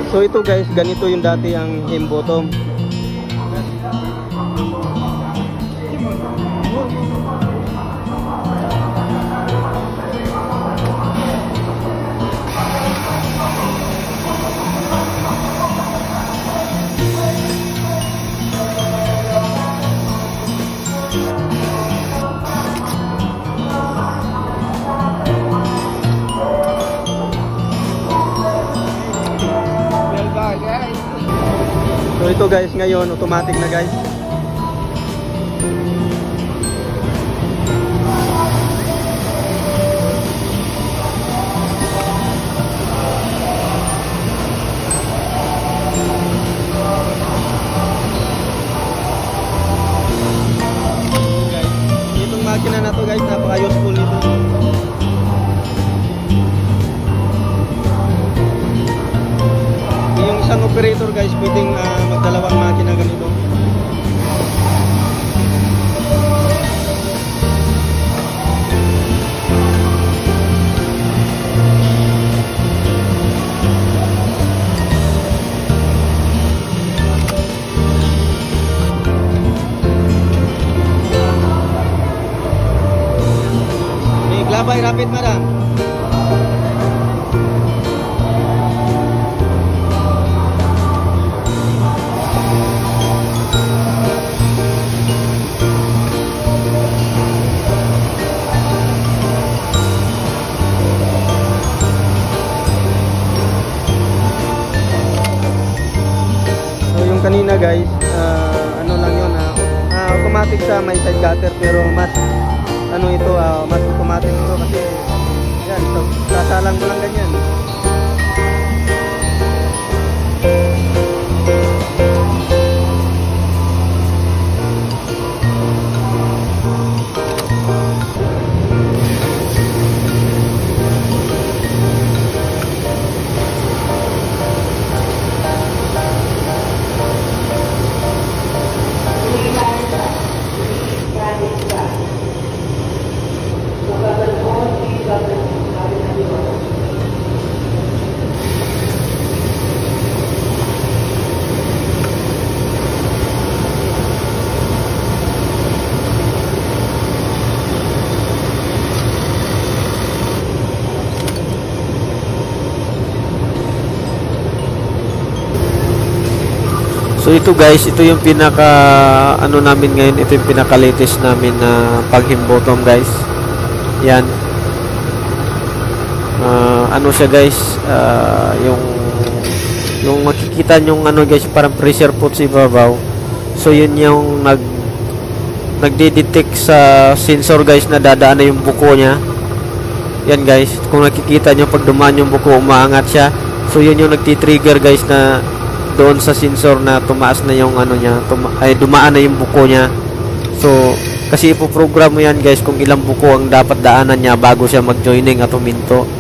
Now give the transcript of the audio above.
So ito guys, ganito yung dati ang hem bottom. So ito guys, ngayon automatic na guys. Itong makina na to guys, napaka-useful nito. Yung isang operator guys, pwedeng magdalawang makina ganito. Glabay rapid madam. Kanina guys, ano lang yun, automatic sa may side cutter, pero mas ano ito, mas automatic ito kasi yan, so, sasalang mo lang ganyan. So ito guys, ito yung pinaka ano namin ngayon, ito yung pinaka latest namin na pag-hem bottom guys. Yan. Ano siya guys, yung makikita nyo ano guys, parang pressure pot sa ibabaw. So yun yung nagde-detect sa sensor guys na dadaan na yung buko niya. Yan guys, kung nakikita nyo pag dumaan yung buko, umaangat siya. So yun yung nagti-trigger guys na doon sa sensor na tumaas na yung ano niya, dumaan na yung buko niya. So kasi ipoprogram mo yan guys kung ilang buko ang dapat daanan niya bago siya mag-joining at huminto.